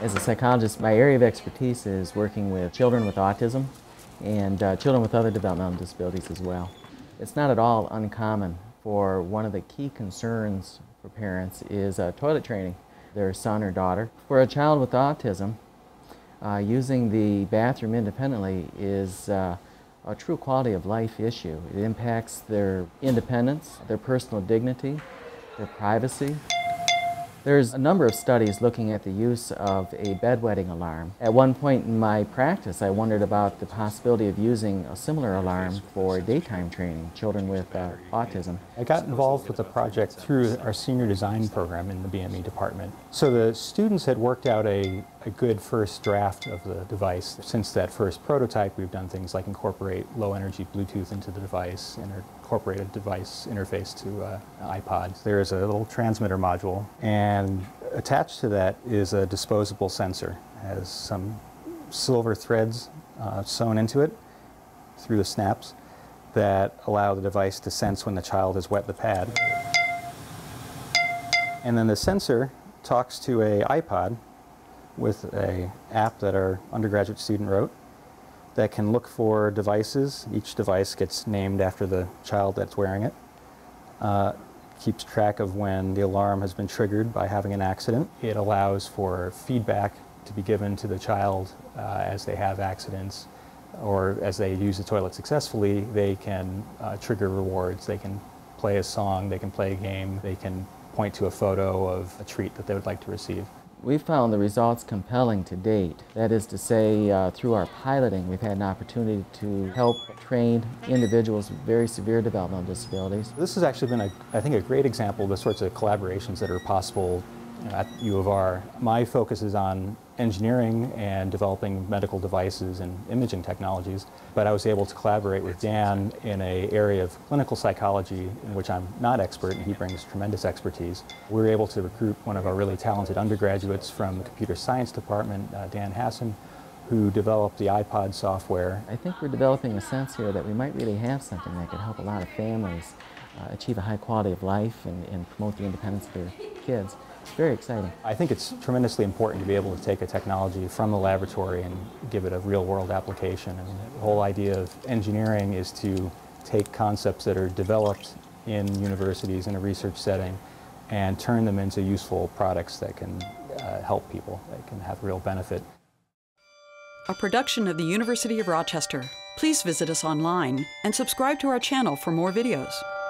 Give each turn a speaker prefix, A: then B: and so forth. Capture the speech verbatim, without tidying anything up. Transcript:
A: As a psychologist, my area of expertise is working with children with autism and uh, children with other developmental disabilities as well. It's not at all uncommon for one of the key concerns for parents is uh, toilet training their son or daughter. For a child with autism, uh, using the bathroom independently is uh, a true quality of life issue. It impacts their independence, their personal dignity, their privacy. There's a number of studies looking at the use of a bedwetting alarm. At one point in my practice, I wondered about the possibility of using a similar alarm for daytime training, children with uh, autism.
B: I got involved with the project through our senior design program in the B M E department. So the students had worked out a, a good first draft of the device. Since that first prototype, we've done things like incorporate low-energy Bluetooth into the device and incorporate a device interface to uh, an iPod. There is a little transmitter module, and attached to that is a disposable sensor. It has some silver threads uh, sewn into it through the snaps that allow the device to sense when the child has wet the pad. And then the sensor talks to a iPod with an app that our undergraduate student wrote that can look for devices. Each device gets named after the child that's wearing it. Uh, keeps track of when the alarm has been triggered by having an accident. It allows for feedback to be given to the child uh, as they have accidents, or as they use the toilet successfully, they can uh, trigger rewards. They can play a song, they can play a game, they can point to a photo of a treat that they would like to receive.
A: We found the results compelling to date. That is to say, uh, through our piloting, we've had an opportunity to help train individuals with very severe developmental disabilities.
B: This has actually been, a, I think, a great example of the sorts of collaborations that are possible, you know, at U of R. My focus is on engineering and developing medical devices and imaging technologies, but I was able to collaborate with Dan in an area of clinical psychology in which I'm not expert, and he brings tremendous expertise. We were able to recruit one of our really talented undergraduates from the computer science department, uh, Dan Hansen, who developed the iPod software.
A: I think we're developing a sense here that we might really have something that could help a lot of families uh, achieve a high quality of life and, and promote the independence of their kids. It's very exciting.
B: I think it's tremendously important to be able to take a technology from the laboratory and give it a real-world application. I mean, the whole idea of engineering is to take concepts that are developed in universities in a research setting and turn them into useful products that can uh, help people, that can have real benefit.
C: A production of the University of Rochester. Please visit us online and subscribe to our channel for more videos.